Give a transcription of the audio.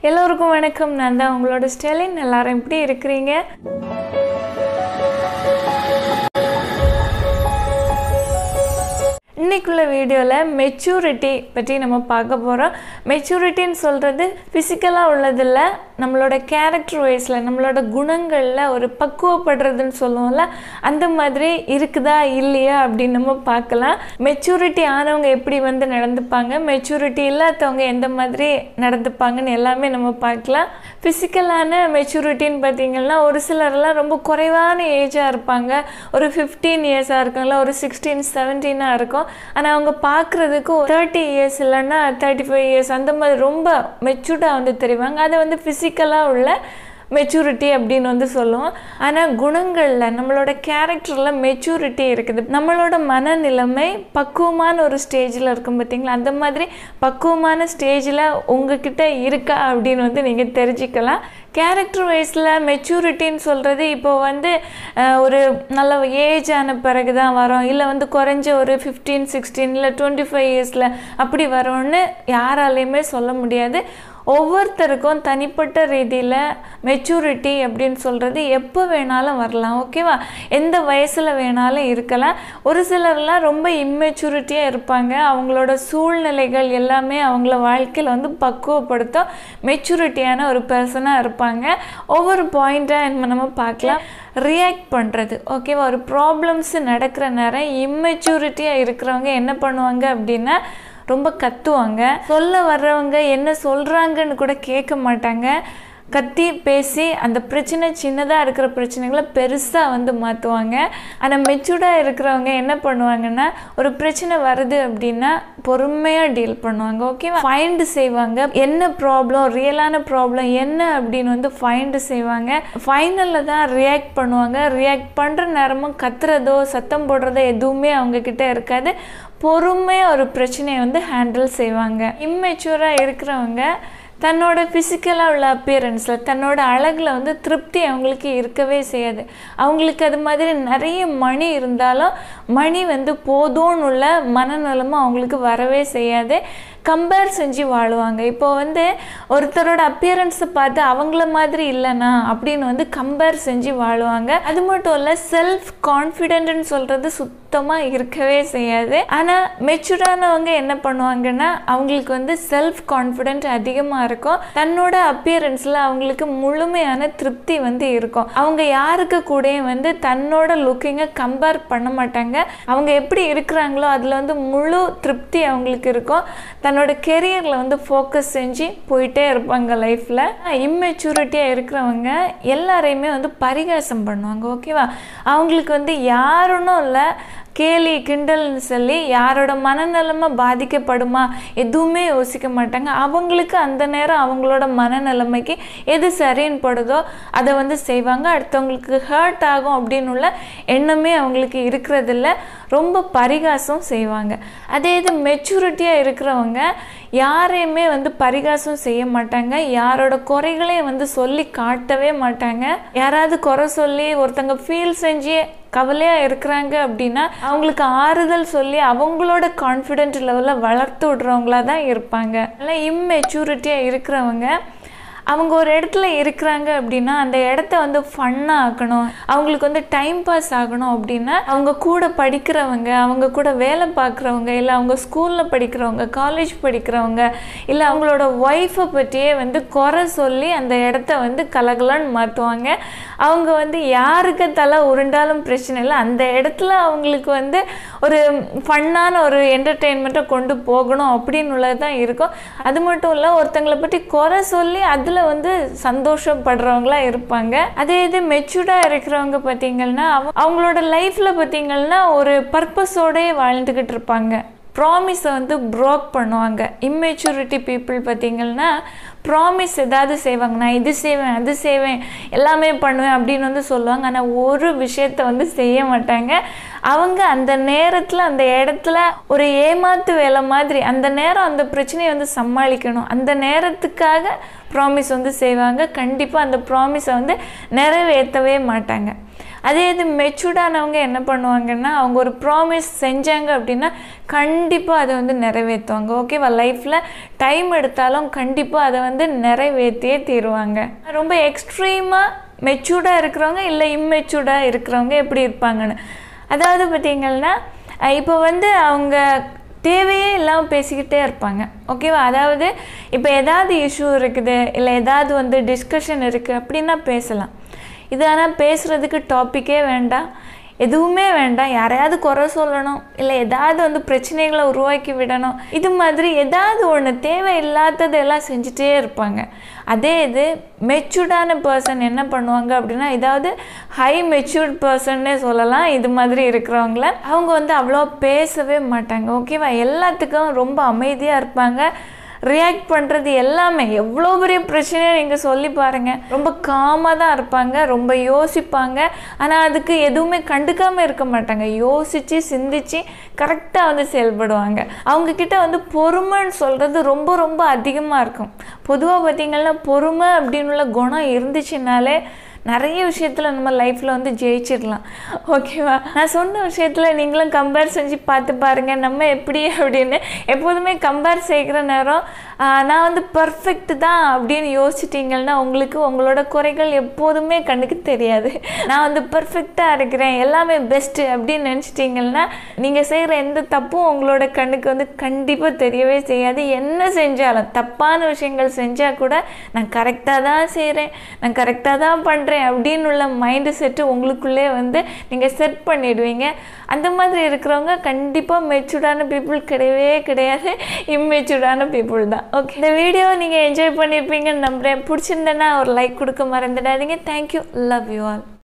எல்லோருக்கும் வணக்கம். நான் தான் உங்களோட ஸ்டெலின். எல்லாரும் எப்படி இருக்கிறீங்க? இன்னைக்குள்ள வீடியோவில் மெச்சூரிட்டி பற்றி நம்ம பார்க்க போகிறோம். மெச்சூரிட்டின்னு சொல்கிறது ஃபிசிக்கலாக உள்ளதில்ல, நம்மளோட கேரக்டர் வைஸில் நம்மளோட குணங்களில் ஒரு பக்குவப்படுறதுன்னு சொல்லுவோம்ல, அந்த மாதிரி இருக்குதா இல்லையா அப்படின்னு நம்ம பார்க்கலாம். மெச்சூரிட்டி ஆனவங்க எப்படி நடந்துப்பாங்க, மெச்சூரிட்டி இல்லாதவங்க எந்த மாதிரி நடந்துப்பாங்கன்னு எல்லாமே நம்ம பார்க்கலாம். ஃபிசிக்கலான மெச்சூரிட்டின்னு பார்த்தீங்கன்னா ஒரு சிலர்லாம் ரொம்ப குறைவான ஏஜாக இருப்பாங்க. ஒரு 15 இயர்ஸாக இருக்காங்களா, ஒரு 16, 17 இருக்கும். ஆனால் அவங்க பார்க்குறதுக்கு 30 இயர்ஸ் இல்லைன்னா 35 இயர்ஸ் அந்த மாதிரி ரொம்ப மெச்சூர்டாக தெரிவாங்க. அதை ஃபிசிக்கலாக உள்ள மெச்சூரிட்டி அப்படின்னு சொல்லுவோம். ஆனால் குணங்களில் நம்மளோட கேரக்டரில் மெச்சூரிட்டி இருக்குது. நம்மளோட மனநிலைமை பக்குவமான ஒரு ஸ்டேஜில் இருக்கும் பார்த்தீங்களா, அந்த மாதிரி பக்குவமான ஸ்டேஜில் உங்ககிட்ட இருக்கா அப்படின்னு நீங்கள் தெரிஞ்சுக்கலாம். கேரக்டர் வைஸில் மெச்சூரிட்டின்னு சொல்கிறது இப்போ ஒரு நல்ல ஏஜ் ஆன பிறகு தான் வரோம், இல்லை குறைஞ்ச ஒரு 15, 16 இல்லை 25 இயர்ஸில் அப்படி வரோன்னு யாராலையுமே சொல்ல முடியாது. ஒவ்வொருத்தருக்கும் தனிப்பட்ட ரீதியில் மெச்சூரிட்டி அப்படின்னு சொல்கிறது எப்போ வேணாலும் வரலாம். ஓகேவா? எந்த வயசில் வேணாலும் இருக்கலாம். ஒரு சிலர்லாம் ரொம்ப இம்மெச்சூரிட்டியாக இருப்பாங்க. அவங்களோட சூழ்நிலைகள் எல்லாமே அவங்கள வாழ்க்கையில் பக்குவப்படுத்தும் மெச்சூரிட்டியான ஒரு பர்சனாக இருப்பாங்க. ஒவ்வொரு பாயிண்ட்டாக நம்ம பார்க்கலாம். ரியாக்ட் பண்ணுறது, ஓகேவா? ஒரு ப்ராப்ளம்ஸ் நடக்கிற நேரம் இம்மெச்சூரிட்டியாக இருக்கிறவங்க என்ன பண்ணுவாங்க அப்படின்னா ரொம்ப கத்துவாங்க. சொல்ல வர்றவங்க என்ன சொல்கிறாங்கன்னு கூட கேட்க மாட்டாங்க. கத்தி பேசி அந்த பிரச்சனை, சின்னதாக இருக்கிற பிரச்சனைகளை பெருசாக மாற்றுவாங்க. ஆனால் மெச்சூர்டாக இருக்கிறவங்க என்ன பண்ணுவாங்கன்னா, ஒரு பிரச்சனை வருது அப்படின்னா பொறுமையாக டீல் பண்ணுவாங்க. ஓகேவா? ஃபைண்டு செய்வாங்க. என்ன ப்ராப்ளம், ரியலான ப்ராப்ளம் என்ன அப்படின்னு ஃபைண்டு செய்வாங்க. ஃபைனலில் தான் ரியாக்ட் பண்ணுவாங்க. ரியாக்ட் பண்ணுற நேரமும் கத்துறதோ சத்தம் போடுறதோ எதுவுமே அவங்கக்கிட்ட இருக்காது. பொறுமையாக ஒரு பிரச்சனையை ஹேண்டில் செய்வாங்க. இம்மெச்சூராக இருக்கிறவங்க தன்னோட ஃபிசிக்கலாக உள்ள அப்பியரன்ஸில், தன்னோட அழகில் திருப்தி அவங்களுக்கு இருக்கவே செய்யாது. அவங்களுக்கு அது மாதிரி நிறைய மணி இருந்தாலும் மணி போதும்னு உள்ள மனநலமும் அவங்களுக்கு வரவே செய்யாது. கம்பேர் செஞ்சு வாழுவாங்க. இப்போது ஒருத்தரோட அப்பியரன்ஸை பார்த்து அவங்கள மாதிரி இல்லைனா அப்படின்னு கம்பேர் செஞ்சு வாழுவாங்க. அது மட்டும் இல்லை, செல்ஃப் கான்ஃபிடென்ட்னு சொல்கிறது சுத்தமாக இருக்கவே செய்யாது. ஆனால் மெச்சூர்டானவங்க என்ன பண்ணுவாங்கன்னா, அவங்களுக்கு செல்ஃப் கான்ஃபிடென்ட் அதிகமாக இருக்கும். தன்னோட அப்பியரன்ஸில் அவங்களுக்கு முழுமையான திருப்தி இருக்கும். அவங்க யாருக்கு கூடயும் தன்னோட லுக்கிங்கை கம்பேர் பண்ண மாட்டாங்க. அவங்க எப்படி இருக்கிறாங்களோ அதில் முழு திருப்தி அவங்களுக்கு இருக்கும். தன்னோட கெரியரில் ஃபோக்கஸ் செஞ்சு போயிட்டே இருப்பாங்க லைஃப்பில். இம்மெச்சூரிட்டியாக இருக்கிறவங்க எல்லாரையுமே பரிகாசம் பண்ணுவாங்க. ஓகேவா? அவங்களுக்கு யாருன்னும் இல்லை, கேலி கிண்டல்னு சொல்லி யாரோட மனநிலைமை பாதிக்கப்படுமா எதுவுமே யோசிக்க மாட்டாங்க. அவங்களுக்கு அந்த நேரம் அவங்களோட மனநிலைமைக்கு எது சரின்னு படுதோ அதை செய்வாங்க. அடுத்தவங்களுக்கு ஹர்ட் ஆகும் அப்படின்னு உள்ள எண்ணமே அவங்களுக்கு இருக்கிறதில்ல. ரொம்ப பரிகாசம் செய்வாங்க. அதே இது மெச்சூரிட்டியாக இருக்கிறவங்க யாரையுமே பரிகாசம் செய்ய மாட்டாங்க. யாரோட குறைகளையும் சொல்லி காட்டவே மாட்டாங்க. யாராவது குறை சொல்லி ஒருத்தங்க ஃபீல் செஞ்சு கவலையாக இருக்கிறாங்க அப்படின்னா அவங்களுக்கு ஆறுதல் சொல்லி அவங்களோட கான்ஃபிடென்ட் லெவலில் வளர்த்து விடுறவங்களா தான் இருப்பாங்க. அதனால் இம்மெச்சூரிட்டியாக இருக்கிறவங்க அவங்க ஒரு இடத்துல இருக்கிறாங்க அப்படின்னா அந்த இடத்த ஃபன்னாக ஆக்கணும், அவங்களுக்கு டைம் பாஸ் ஆகணும் அப்படின்னா அவங்க கூட படிக்கிறவங்க, அவங்க கூட வேலை பார்க்குறவங்க, இல்லை அவங்க ஸ்கூலில் படிக்கிறவங்க, காலேஜ் படிக்கிறவங்க, இல்லை அவங்களோட ஒய்ஃபை பற்றியே குறை சொல்லி அந்த இடத்த கலகலன்னு மாற்றுவாங்க. அவங்க யாருக்கு தலை உருண்டாலும் பிரச்சனை இல்லை, அந்த இடத்துல அவங்களுக்கு ஒரு ஃபன்னான ஒரு என்டர்டெயின்மெண்ட்டை கொண்டு போகணும் அப்படின்னு உள்ளது தான் இருக்கும். அது மட்டும் இல்லை, ஒருத்தங்களை பற்றி குறை சொல்லி அதில் சந்தோஷப்படுறவங்களா இருப்பாங்க. அதே இது மெச்சூர்டாக இருக்கிறவங்க பார்த்தீங்கன்னா அவங்களோட லைஃப்பில் பார்த்தீங்கன்னா ஒரு பர்பஸோடயே வாழ்ந்துக்கிட்டு இருப்பாங்க. ப்ராமிஸை ப்ரோக் பண்ணுவாங்க. இம்மெச்சூரிட்டி பீப்புள் பார்த்தீங்கன்னா ப்ராமிஸ் ஏதாவது செய்வாங்க, நான் இது செய்வேன் அது செய்வேன் எல்லாமே பண்ணுவேன் அப்படின்னு சொல்லுவாங்க. ஆனால் ஒரு விஷயத்தை செய்ய மாட்டாங்க. அவங்க அந்த நேரத்தில் அந்த இடத்துல ஒரு ஏமாத்து வேலை மாதிரி அந்த நேரம் அந்த பிரச்சனையை சமாளிக்கணும். அந்த நேரத்துக்காக ப்ராமிஸ் செய்வாங்க. கண்டிப்பாக அந்த ப்ராமிஸை நிறைவேற்றவே மாட்டாங்க. அதே இது மெச்சூர்டானவங்க என்ன பண்ணுவாங்கன்னா அவங்க ஒரு ப்ராமிஸ் செஞ்சாங்க அப்படின்னா கண்டிப்பாக அதை வந்து நிறைவேற்றுவாங்க. ஓகேவா? லைஃப்பில் டைம் எடுத்தாலும் கண்டிப்பாக அதை வந்து நிறைவேற்றியே தீருவாங்க. ரொம்ப எக்ஸ்ட்ரீமாக மெச்சூர்டாக இருக்கிறவங்க இல்லை இம்மெச்சூர்டாக இருக்கிறவங்க எப்படி இருப்பாங்கன்னு, அதாவது பார்த்தீங்கன்னா இப்போ வந்து அவங்க தேவையே இல்லாமல் பேசிக்கிட்டே இருப்பாங்க. ஓகேவா? அதாவது இப்போ ஏதாவது இஷ்யூ இருக்குது இல்லை ஏதாவது வந்து டிஸ்கஷன் இருக்குது அப்படின்னா பேசலாம். இது ஆனால் பேசுகிறதுக்கு டாப்பிக்கே வேண்டாம், எதுவுமே வேண்டாம். யாரையாவது குறை சொல்லணும் இல்லை ஏதாவது வந்து பிரச்சனைகளை உருவாக்கி விடணும், இது மாதிரி ஏதாவது ஒன்று தேவையில்லாததெல்லாம் செஞ்சுட்டே இருப்பாங்க. அதே இது மெச்சூர்டான பர்சன் என்ன பண்ணுவாங்க அப்படின்னா, ஏதாவது ஹை மெச்சூர்ட் பர்சன்னே சொல்லலாம். இது மாதிரி இருக்கிறவங்கள அவங்க வந்து அவ்வளோ பேசவே மாட்டாங்க. ஓகேவா? எல்லாத்துக்கும் ரொம்ப அமைதியாக இருப்பாங்க. ரியாக்ட் பண்ணுறது எல்லாமே எவ்வளோ பெரிய பிரச்சனையை நீங்கள் சொல்லி பாருங்கள், ரொம்ப காமாக தான் இருப்பாங்க, ரொம்ப யோசிப்பாங்க. ஆனால் அதுக்கு எதுவுமே கண்டுக்காமல் இருக்க மாட்டாங்க. யோசித்து சிந்தித்து கரெக்டாக வந்து செயல்படுவாங்க. அவங்கக்கிட்ட வந்து பொறுமைன்னு சொல்கிறது ரொம்ப ரொம்ப அதிகமாக இருக்கும். பொதுவாக பார்த்திங்கன்னா பொறுமை அப்படின்னு குணம் இருந்துச்சுனாலே நிறைய விஷயத்தில் நம்ம லைஃப்பில் வந்து ஜெயிச்சிடலாம். ஓகேவா? நான் சொன்ன விஷயத்தில் நீங்களும் கம்பேர் செஞ்சு பார்த்து பாருங்கள் நம்ம எப்படி அப்படின்னு. எப்போதுமே கம்பேர் செய்கிற நேரம் நான் வந்து பர்ஃபெக்ட் தான் அப்படின்னு யோசிச்சிட்டிங்கன்னா உங்களுக்கு உங்களோட குறைகள் எப்போதுமே கண்ணுக்கு தெரியாது. நான் வந்து பர்ஃபெக்டாக இருக்கிறேன், எல்லாமே பெஸ்ட்டு அப்படின்னு நினச்சிட்டிங்கன்னா நீங்கள் செய்கிற எந்த தப்பும் உங்களோட கண்ணுக்கு வந்து கண்டிப்பாக தெரியவே செய்யாது. என்ன செஞ்சாலும் தப்பான விஷயங்கள் செஞ்சால் கூட நான் கரெக்டாக தான் செய்கிறேன், நான் கரெக்டாக தான் பண்ணுறேன் அப்படின்னு உள்ள மைண்டு செட்டு உங்களுக்குள்ளே வந்து நீங்கள் செட் பண்ணிடுவீங்க. அந்த மாதிரி இருக்கிறவங்க கண்டிப்பாக மெச்சூர்டான பீப்புள் கிடையவே கிடையாது, இம்மெச்சூர்டான பீப்புள் தான். ஓகே, இந்த வீடியோ நீங்கள் என்ஜாய் பண்ணியிருப்பீங்கன்னு நம்புகிறேன். பிடிச்சிருந்தேன்னா ஒரு லைக் கொடுக்க மறந்துடாதீங்க. Thank you, love you all.